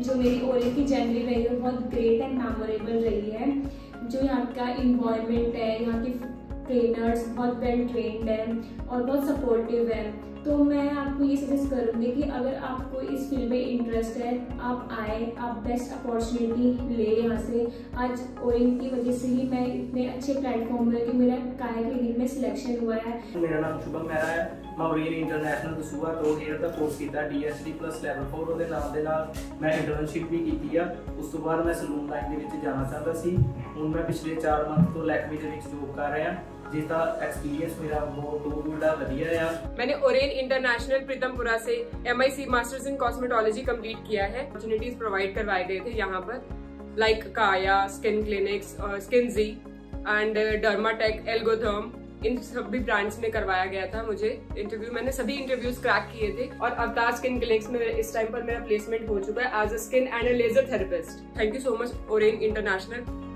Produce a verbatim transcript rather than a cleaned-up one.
जो मेरी ओरियन की जर्नी रही है बहुत ग्रेट एंड मेमोरेबल रही है। जो यहाँ का इन्वायरमेंट है, यहाँ के ट्रेनर्स बहुत वेल ट्रेन्ड है और बहुत सपोर्टिव है। तो मैं आपको ये सजेस्ट करूँगी कि अगर आपको इस फील्ड में इंटरेस्ट है, आप आए, आप बेस्ट अपॉर्चुनिटी ले यहाँ से। आज ओरियन की वजह से ही मैं इतने अच्छे प्लेटफॉर्म पर कि मेरा काया क्लिनिक में सिलेक्शन हुआ है। मेरा नाम शुभम मेहरा है। मैं ओरियन इंटरनेशनल दसूहा तो ईयर का कोर्स किया D S D plus level four ਉਹਦੇ ਨਾਲ ਦੇ ਨਾਲ मैं इंटर्नशिप भी की ਆ। ਉਸ ਤੋਂ ਬਾਅਦ मैं सलून लाइन ਦੇ ਵਿੱਚ ਜਾਣਾ ਚਾਹੁੰਦਾ ਸੀ। ਹੁਣ मैं पिछले चार मंथ ਤੋਂ ਲੈਕਮੀ ਦੇ ਵਿੱਚ ਜੋਬ ਕਰ ਰਿਹਾ, जिसका एक्सपीरियंस मेरा बहुत बड़ा बढ़िया है। मैंने ओरियन इंटरनेशनल प्रीतमपुरा से M I C masters in cosmetology complete किया है। अपॉर्चुनिटीज प्रोवाइड करवाए गए थे यहाँ पर, like Kaya, skin clinics, skin G and Dermatech, Algotherm, इन सभी ब्रांड्स में करवाया गया था मुझे इंटरव्यू। मैंने सभी इंटरव्यूज क्रैक किए थे और अवतार स्किन क्लिनिक्स में इस टाइम पर मेरा प्लेसमेंट हो चुका है as a skin and laser therapist. Thank you so much Orion international.